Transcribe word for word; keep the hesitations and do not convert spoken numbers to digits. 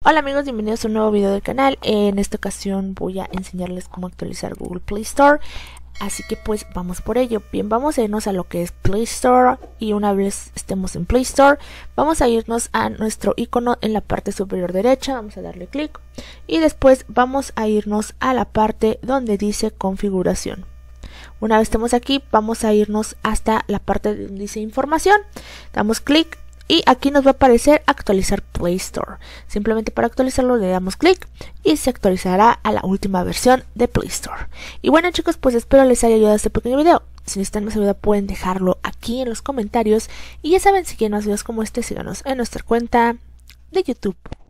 Hola amigos, bienvenidos a un nuevo video del canal. En esta ocasión voy a enseñarles cómo actualizar Google Play Store. Así que pues vamos por ello. Bien, vamos a irnos a lo que es Play Store. Y una vez estemos en Play Store, vamos a irnos a nuestro icono en la parte superior derecha. Vamos a darle clic. Y después vamos a irnos a la parte donde dice configuración. Una vez estemos aquí, vamos a irnos hasta la parte donde dice información. Damos clic. Y aquí nos va a aparecer actualizar Play Store. Simplemente para actualizarlo le damos clic y se actualizará a la última versión de Play Store. Y bueno chicos, pues espero les haya ayudado este pequeño video. Si necesitan más ayuda pueden dejarlo aquí en los comentarios. Y ya saben, si quieren más videos como este, síganos en nuestra cuenta de YouTube.